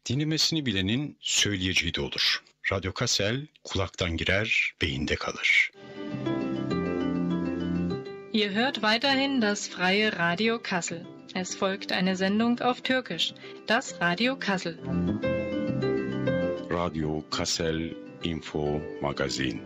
Dinlemesini bilenin söyleyeceği de olur. Radyo Kassel kulaktan girer, beyinde kalır. Ihr hört weiterhin das freie Radio Kassel. Es folgt eine Sendung auf Türkisch, das Radio Kassel. Radyo Kassel Info Magazin.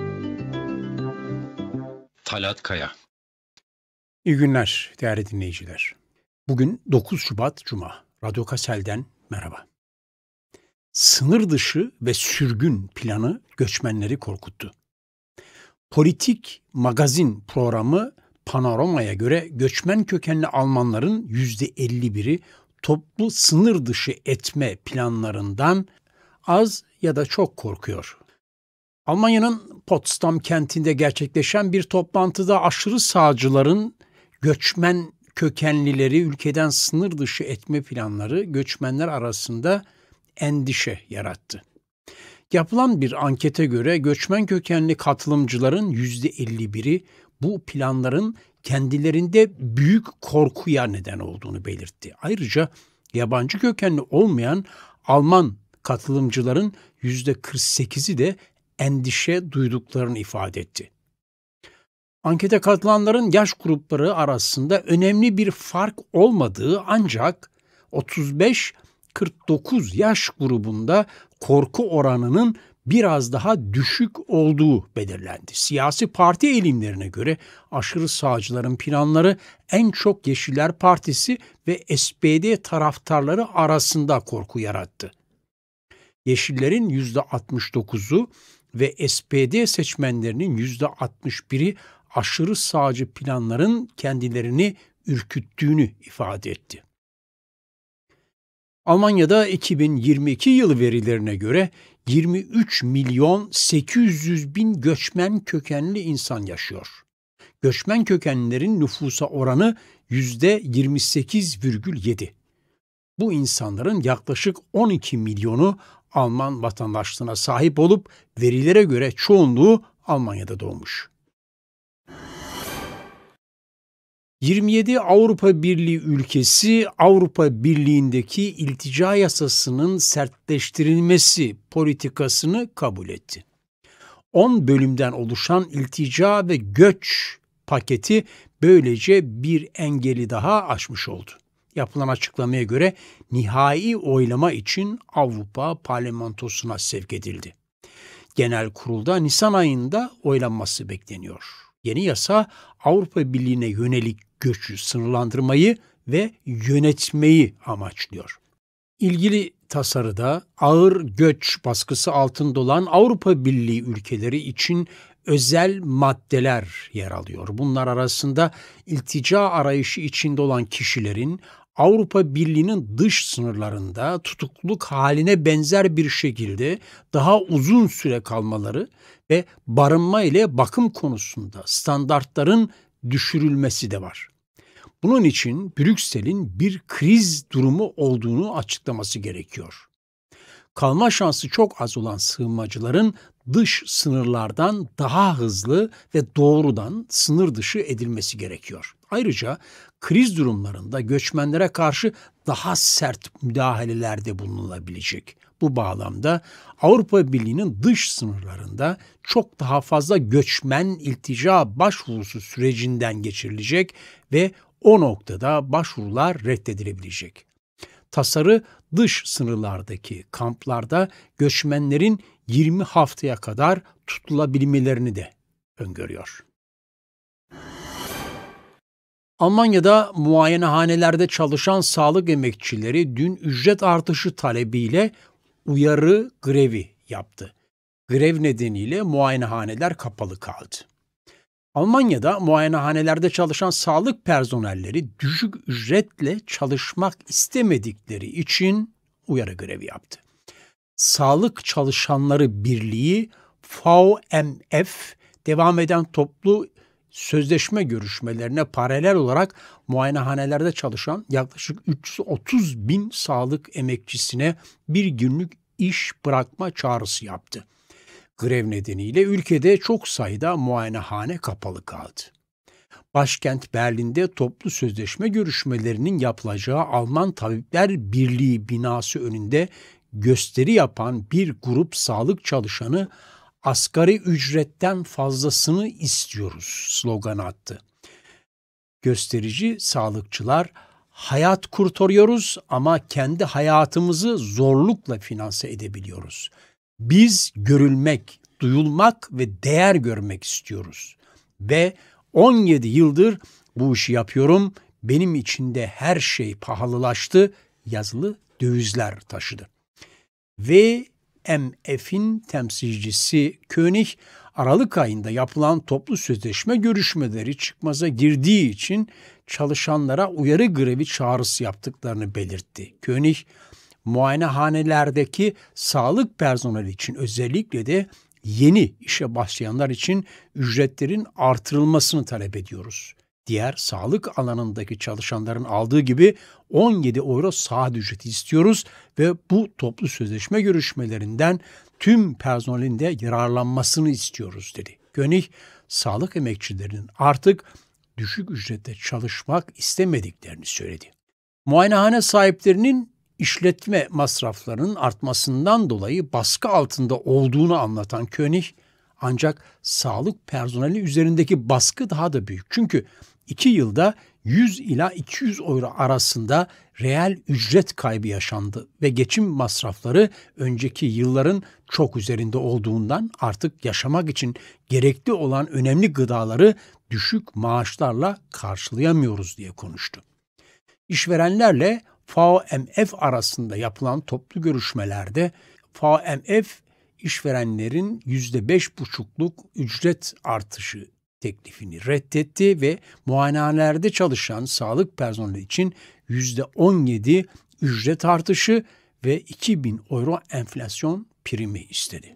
Talat Kaya. İyi günler değerli dinleyiciler. Bugün 9 Şubat Cuma. Radyo Kassel'den merhaba. Sınır dışı ve sürgün planı göçmenleri korkuttu. Politik magazin programı Panorama'ya göre göçmen kökenli Almanların %51'i toplu sınır dışı etme planlarından az ya da çok korkuyor. Almanya'nın Potsdam kentinde gerçekleşen bir toplantıda aşırı sağcıların göçmen kökenlileri ülkeden sınır dışı etme planları göçmenler arasında endişe yarattı. Yapılan bir ankete göre göçmen kökenli katılımcıların %51'i bu planların kendilerinde büyük korkuya neden olduğunu belirtti. Ayrıca yabancı kökenli olmayan Alman katılımcıların %48'i de endişe duyduklarını ifade etti. Ankete katılanların yaş grupları arasında önemli bir fark olmadığı ancak 35-49 yaş grubunda korku oranının biraz daha düşük olduğu belirlendi. Siyasi parti eğilimlerine göre aşırı sağcıların planları en çok Yeşiller Partisi ve SPD taraftarları arasında korku yarattı. Yeşillerin %69'u ve SPD seçmenlerinin %61'i aşırı sağcı planların kendilerini ürküttüğünü ifade etti. Almanya'da 2022 yılı verilerine göre 23 milyon 800 bin göçmen kökenli insan yaşıyor. Göçmen kökenlilerin nüfusa oranı %28,7. Bu insanların yaklaşık 12 milyonu Alman vatandaşlığına sahip olup verilere göre çoğunluğu Almanya'da doğmuş. 27 Avrupa Birliği ülkesi Avrupa Birliği'ndeki iltica yasasının sertleştirilmesi politikasını kabul etti. 10 bölümden oluşan iltica ve göç paketi böylece bir engeli daha aşmış oldu. Yapılan açıklamaya göre nihai oylama için Avrupa Parlamentosu'na sevk edildi. Genel kurulda Nisan ayında oylanması bekleniyor. Yeni yasa Avrupa Birliği'ne yönelik göçü sınırlandırmayı ve yönetmeyi amaçlıyor. İlgili tasarıda ağır göç baskısı altında olan Avrupa Birliği ülkeleri için özel maddeler yer alıyor. Bunlar arasında iltica arayışı içinde olan kişilerin Avrupa Birliği'nin dış sınırlarında tutukluluk haline benzer bir şekilde daha uzun süre kalmaları ve barınma ile bakım konusunda standartların düşürülmesi de var. Bunun için Brüksel'in bir kriz durumu olduğunu açıklaması gerekiyor. Kalma şansı çok az olan sığınmacıların dış sınırlardan daha hızlı ve doğrudan sınır dışı edilmesi gerekiyor. Ayrıca kriz durumlarında göçmenlere karşı daha sert müdahalelerde bulunulabilecek. Bu bağlamda Avrupa Birliği'nin dış sınırlarında çok daha fazla göçmen iltica başvurusu sürecinden geçirilecek ve o noktada başvurular reddedilebilecek. Tasarı dış sınırlardaki kamplarda göçmenlerin 20 haftaya kadar tutulabilmelerini de öngörüyor. Almanya'da muayenehanelerde çalışan sağlık emekçileri dün ücret artışı talebiyle uyarı grevi yaptı. Grev nedeniyle muayenehaneler kapalı kaldı. Almanya'da muayenehanelerde çalışan sağlık personelleri düşük ücretle çalışmak istemedikleri için uyarı grevi yaptı. Sağlık Çalışanları Birliği VMF devam eden toplu sözleşme görüşmelerine paralel olarak muayenehanelerde çalışan yaklaşık 330 bin sağlık emekçisine bir günlük iş bırakma çağrısı yaptı. Grev nedeniyle ülkede çok sayıda muayenehane kapalı kaldı. Başkent Berlin'de toplu sözleşme görüşmelerinin yapılacağı Alman Tabipler Birliği binası önünde gösteri yapan bir grup sağlık çalışanı asgari ücretten fazlasını istiyoruz sloganı attı. Gösterici sağlıkçılar hayat kurtarıyoruz ama kendi hayatımızı zorlukla finanse edebiliyoruz. Biz görülmek, duyulmak ve değer görmek istiyoruz. Ve 17 yıldır bu işi yapıyorum. Benim için de her şey pahalılaştı. Yazılı dövizler taşıdı. VMF'in temsilcisi König, Aralık ayında yapılan toplu sözleşme görüşmeleri çıkmaza girdiği için çalışanlara uyarı grevi çağrısı yaptıklarını belirtti. König, muayenehanelerdeki sağlık personeli için özellikle de yeni işe başlayanlar için ücretlerin artırılmasını talep ediyoruz. Diğer sağlık alanındaki çalışanların aldığı gibi 17 euro saat ücreti istiyoruz ve bu toplu sözleşme görüşmelerinden tüm personelin de yararlanmasını istiyoruz dedi. König, sağlık emekçilerinin artık düşük ücretle çalışmak istemediklerini söyledi. Muayenehane sahiplerinin işletme masraflarının artmasından dolayı baskı altında olduğunu anlatan König, ancak sağlık personeli üzerindeki baskı daha da büyük. Çünkü 2 yılda 100 ila 200 euro arasında reel ücret kaybı yaşandı ve geçim masrafları önceki yılların çok üzerinde olduğundan artık yaşamak için gerekli olan önemli gıdaları düşük maaşlarla karşılayamıyoruz diye konuştu. İşverenlerle VMF arasında yapılan toplu görüşmelerde VMF işverenlerin %5,5'luk ücret artışı teklifini reddetti ve muayenehanelerde çalışan sağlık personeli için %17 ücret artışı ve 2000 euro enflasyon primi istedi.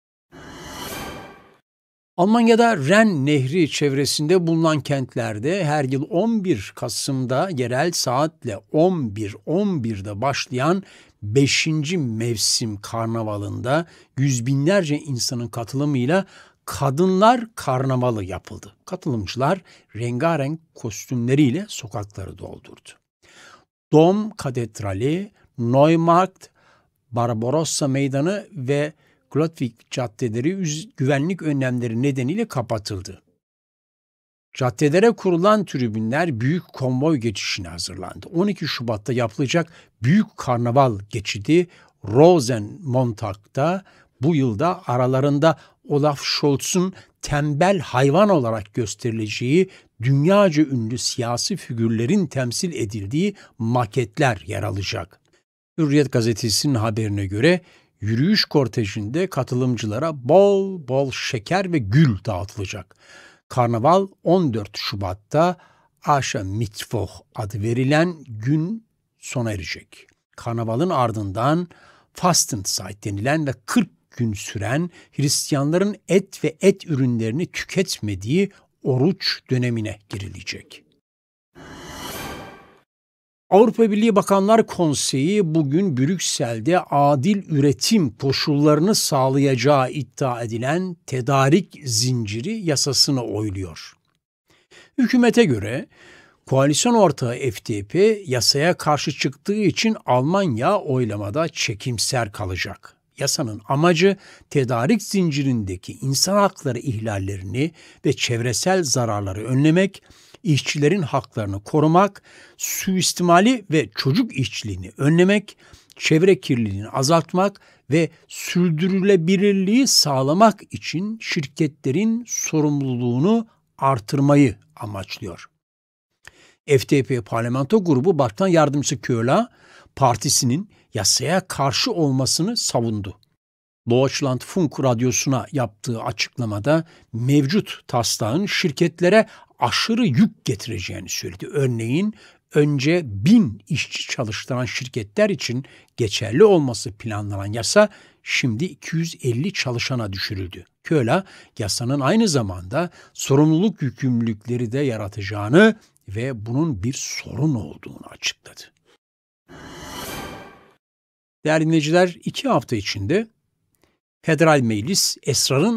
Almanya'da Ren Nehri çevresinde bulunan kentlerde her yıl 11 Kasım'da yerel saatle 11.11'de başlayan 5. mevsim karnavalında yüz binlerce insanın katılımıyla Kadınlar Karnavalı yapıldı. Katılımcılar rengarenk kostümleriyle sokakları doldurdu. Dom Katedrali, Neumarkt, Barbarossa Meydanı ve Glotwig caddeleri güvenlik önlemleri nedeniyle kapatıldı. Caddelere kurulan tribünler büyük konvoy geçişine hazırlandı. 12 Şubat'ta yapılacak büyük karnaval geçidi Rosenmontag'da bu yılda aralarında Olaf Scholz'un tembel hayvan olarak gösterileceği dünyaca ünlü siyasi figürlerin temsil edildiği maketler yer alacak. Hürriyet gazetesinin haberine göre yürüyüş kortejinde katılımcılara bol bol şeker ve gül dağıtılacak. Karnaval 14 Şubat'ta Aschermittwoch adı verilen gün sona erecek. Karnavalın ardından Fastenzeit denilen ve 40 gün süren Hristiyanların et ve et ürünlerini tüketmediği oruç dönemine girilecek. Avrupa Birliği Bakanlar Konseyi bugün Brüksel'de adil üretim koşullarını sağlayacağı iddia edilen tedarik zinciri yasasını oyluyor. Hükümete göre koalisyon ortağı FDP yasaya karşı çıktığı için Almanya oylamada çekimser kalacak. Yasanın amacı tedarik zincirindeki insan hakları ihlallerini ve çevresel zararları önlemek, işçilerin haklarını korumak, suistimali ve çocuk işçiliğini önlemek, çevre kirliliğini azaltmak ve sürdürülebilirliği sağlamak için şirketlerin sorumluluğunu artırmayı amaçlıyor. FDP Parlamento Grubu Başkan Yardımcısı Köhler, partisinin yasaya karşı olmasını savundu. Deutschlandfunk radyosuna yaptığı açıklamada mevcut taslağın şirketlere aşırı yük getireceğini söyledi. Örneğin önce 1000 işçi çalıştıran şirketler için geçerli olması planlanan yasa şimdi 250 çalışana düşürüldü. Köhler, yasanın aynı zamanda sorumluluk yükümlülükleri de yaratacağını ve bunun bir sorun olduğunu açıkladı. Değerli dinleyiciler, 2 hafta içinde Federal Meclis esrarın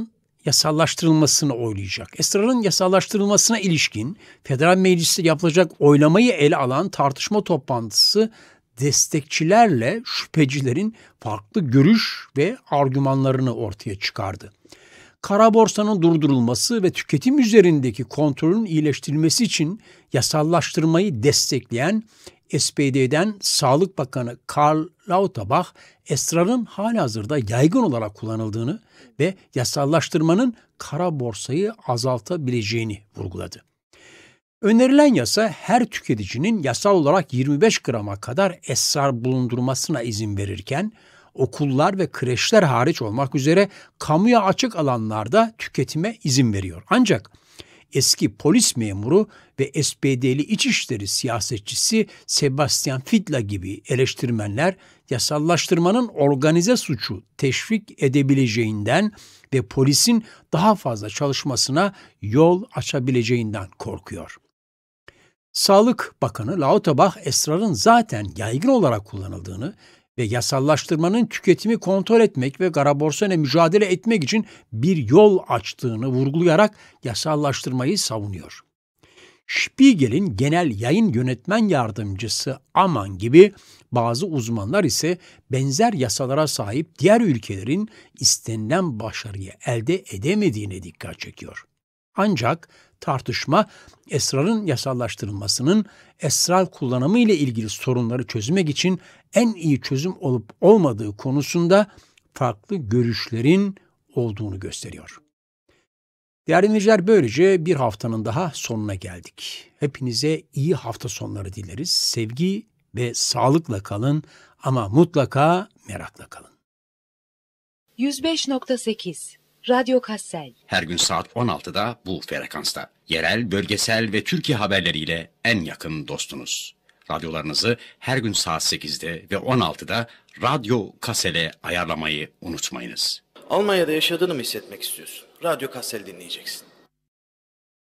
yasallaştırılmasını oylayacak. Esrarın yasallaştırılmasına ilişkin Federal Meclis'te yapılacak oylamayı ele alan tartışma toplantısı destekçilerle şüphecilerin farklı görüş ve argümanlarını ortaya çıkardı. Kara borsanın durdurulması ve tüketim üzerindeki kontrolün iyileştirilmesi için yasallaştırmayı destekleyen SPD'den Sağlık Bakanı Karl Lauterbach, esrarın halihazırda yaygın olarak kullanıldığını ve yasallaştırmanın kara borsayı azaltabileceğini vurguladı. Önerilen yasa her tüketicinin yasal olarak 25 grama kadar esrar bulundurmasına izin verirken, okullar ve kreşler hariç olmak üzere kamuya açık alanlarda tüketime izin veriyor. Ancak eski polis memuru ve SPD'li İçişleri siyasetçisi Sebastian Fittler gibi eleştirmenler yasallaştırmanın organize suçu teşvik edebileceğinden ve polisin daha fazla çalışmasına yol açabileceğinden korkuyor. Sağlık Bakanı Lauterbach, esrarın zaten yaygın olarak kullanıldığını ve yasallaştırmanın tüketimi kontrol etmek ve kara borsayla mücadele etmek için bir yol açtığını vurgulayarak yasallaştırmayı savunuyor. Spiegel'in genel yayın yönetmen yardımcısı Aman gibi bazı uzmanlar ise benzer yasalara sahip diğer ülkelerin istenilen başarıyı elde edemediğine dikkat çekiyor. Ancak tartışma esrarın yasallaştırılmasının esrar kullanımı ile ilgili sorunları çözmek için en iyi çözüm olup olmadığı konusunda farklı görüşlerin olduğunu gösteriyor. Değerli dinleyiciler, böylece bir haftanın daha sonuna geldik. Hepinize iyi hafta sonları dileriz. Sevgi ve sağlıkla kalın ama mutlaka merakla kalın. 105.8 Radyo Kassel. Her gün saat 16'da bu frekansta. Yerel, bölgesel ve Türkiye haberleriyle en yakın dostunuz. Radyolarınızı her gün saat 8'de ve 16'da Radyo Kassel'e ayarlamayı unutmayınız. Almanya'da yaşadığını mı hissetmek istiyorsun? Radyo Kassel dinleyeceksin.